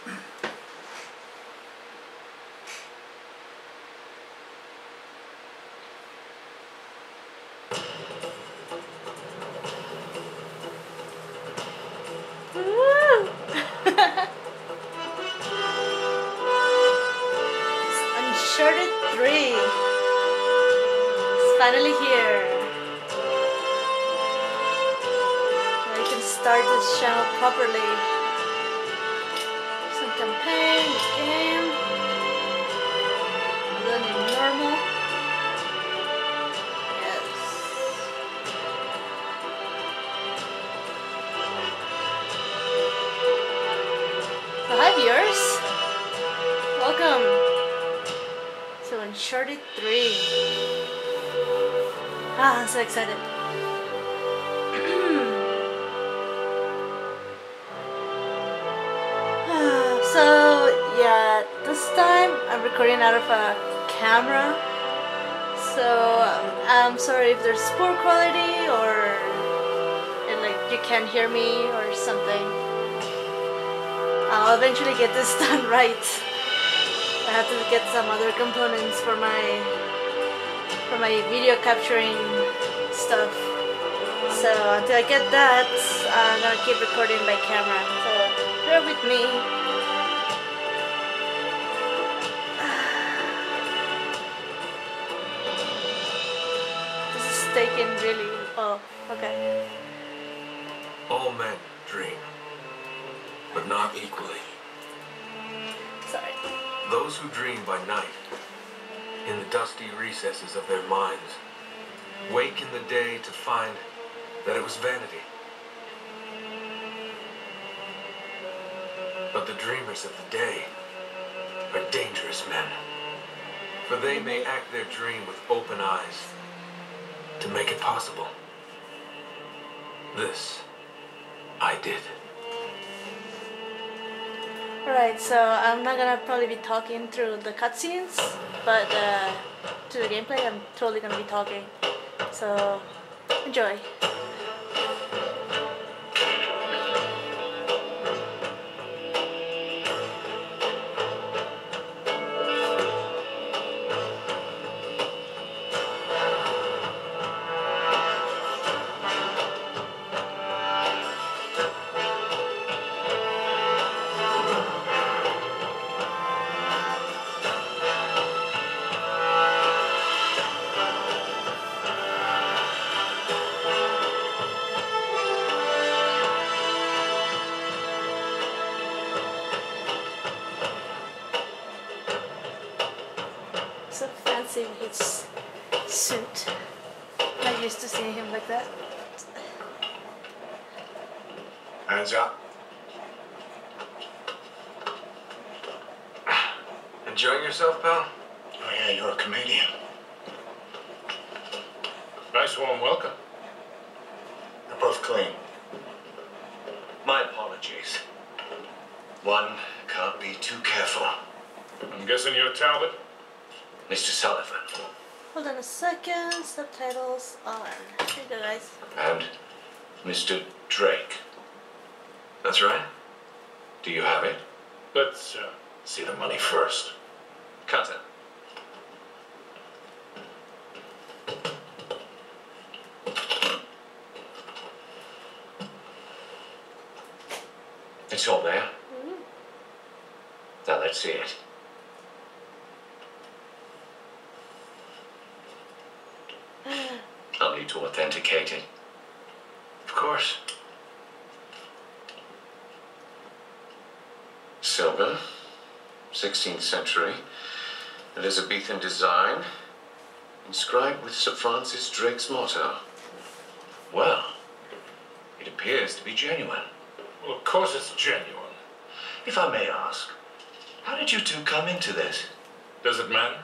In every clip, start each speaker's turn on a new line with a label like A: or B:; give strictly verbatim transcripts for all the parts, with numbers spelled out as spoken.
A: Uncharted three. It's finally here. Now you can start this channel properly. Some campaign, game. Then in normal. Yes. So hi viewers. Welcome to Uncharted three. Ah, I'm so excited. So yeah, this time I'm recording out of a camera. So I'm sorry if there's poor quality or and like you can't hear me or something. I'll eventually get this done right. I have to get some other components for my for my video capturing stuff. So until I get that, I'm gonna keep recording by camera. So bear with me. This is taking really. Oh, okay.
B: All men dream, but not equally.
A: Sorry.
B: Those who dream by night, in the dusty recesses of their minds, wake in the day to find that it was vanity. But the dreamers of the day are dangerous men, for they may act their dream with open eyes to make it possible. This I did.
A: Alright, so I'm not gonna probably be talking through the cutscenes, but uh, to the gameplay I'm totally gonna be talking. So, enjoy. So fancy with his suit. I'm used to seeing him like that.
B: Hands up. Enjoying yourself, pal?
C: Oh yeah, you're a comedian.
D: Nice warm welcome.
C: They're both clean. My apologies. One can't be too careful.
D: I'm guessing you're Talbot?
C: Mister Sullivan.
A: Hold on a second. Subtitles on. Here you go, guys.
C: And Mister Drake.
B: That's right.
C: Do you have it?
D: Let's uh, see the money first.
C: Cut it. It's all there.
A: Mm-hmm.
C: Now let's see it. I'll need to authenticate it.
B: Of course.
C: Silver, sixteenth century, Elizabethan design, inscribed with Sir Francis Drake's motto. Well, it appears to be genuine.
D: Well, of course it's genuine.
C: If I may ask, how did you two come into this?
D: Does it matter?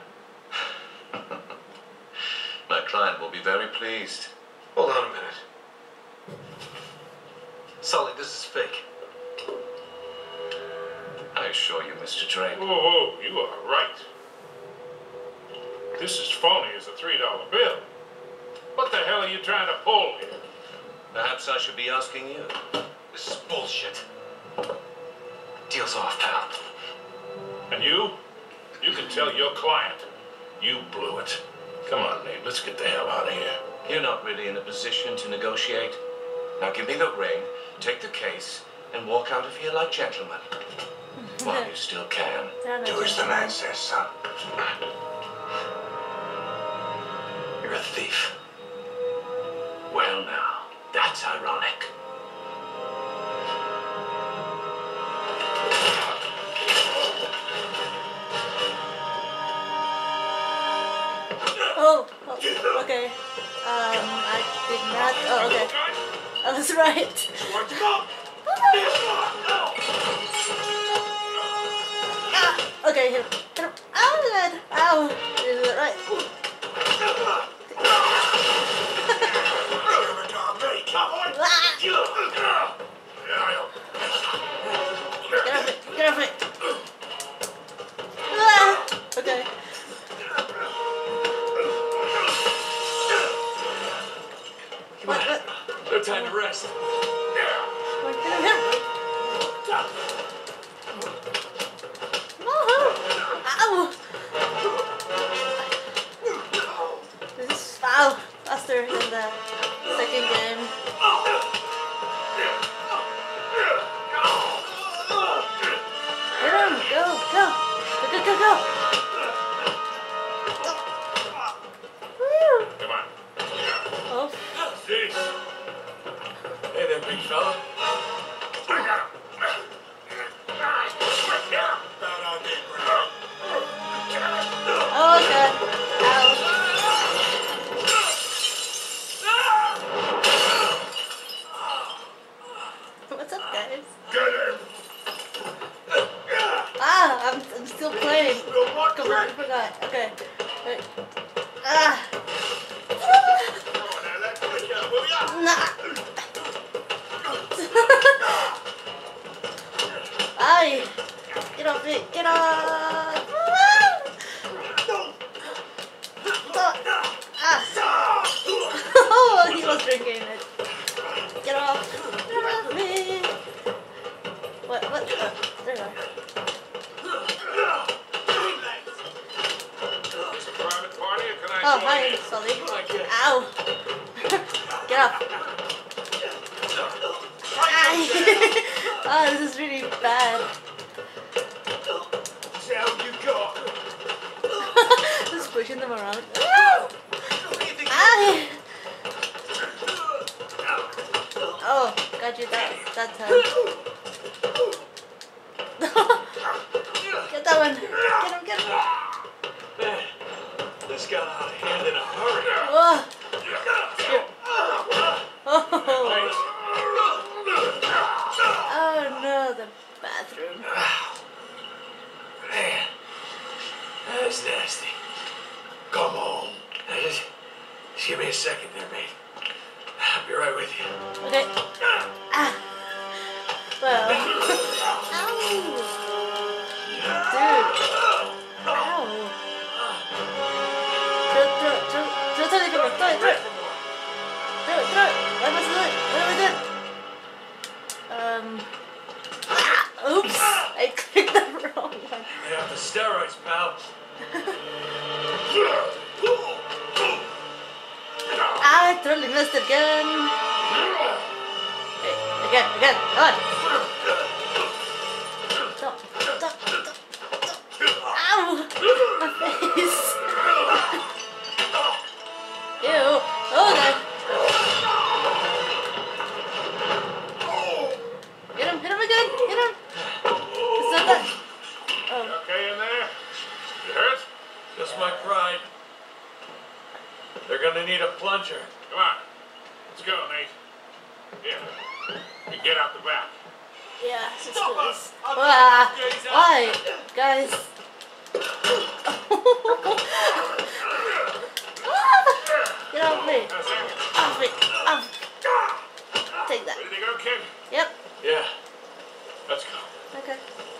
C: My client will be very pleased.
B: Hold on a minute. Sully, this is fake.
C: I assure you, Mister Drake.
D: Oh, oh, you are right. This is phony as a three dollar bill. What the hell are you trying to pull here?
C: Perhaps I should be asking you.
B: This is bullshit. Deal's off, pal.
D: And you? You can tell your client. You blew it. Come on, Nate. Let's get the hell out of here.
C: You're not really in a position to negotiate. Now give me the ring, take the case, and walk out of here like gentlemen. While you still can.
B: Do as the man says, son. You're a thief.
C: Well now, that's ironic.
A: Oh, oh, okay. Um, I did not. Oh, okay. I was right. Ah, okay, hit him. Hit him. Oh, good. Ow. Is it right? Ah. Get off it. Get off it. Ah. Okay.
B: Come on.
A: What, what?
B: No time to rest.
A: What, hit him, hit him. Ow! This is foul. Faster than the second game. Hit him! Go! Go! Go! Go! Go! Go! Woo!
D: Come on.
A: Oh.
D: Jeez.
B: Hey there, big fella.
D: I got him.
A: Oh god. Ow. What's up, guys?
D: Get him.
A: Ah, I'm, I'm still playing. Come on, I forgot. Okay. Wait. Ah. Nah. Ay. Get off it. Get off. Ah. Oh, he was drinking it. Get off. Get off me. What? What? Uh, there you are.
D: It's a private party, or can I
A: Oh,
D: join
A: hi,
D: in?
A: Sully. Ow. Get up. Oh, this is really bad.
B: Sound you got.
A: Just pushing them around. Ay. Oh, got you that, that time. Get that one. Get him, get him.
B: Man, this got out of hand in a hurry.
A: Whoa. Here. Oh. Oh no, the bathroom.
B: Man, that's nasty. Come on. Now just, just give me a second there, mate. I'll be right with you.
A: Okay. Ah. Well. Ow. Dude. Ow. Throw, throw, throw, throw something from her. Throw it, throw it. Throw it, throw it. What am I supposed to do? What am I doing? Um. Ah, oops. I clicked the wrong one.
B: Lay off the steroids, pal.
A: I totally missed it again. Hey, again, again. Come on. Stop, stop, stop, stop. Ow! My face. Ew. Oh, God. Hit him, hit him again. Hit him. It's not that. Oh.
D: You okay in there? You hurt?
B: Just my pride. They're gonna need a plunger.
D: Come on. Let's go, Nate. Here. You get out the back.
A: Yeah, let's do this. Ah, why? Guys. Get off me.
D: How's that?
A: Off me. Off. Take that.
D: Ready to go, kid?
A: Yep.
B: Yeah.
D: Let's go.
A: Okay.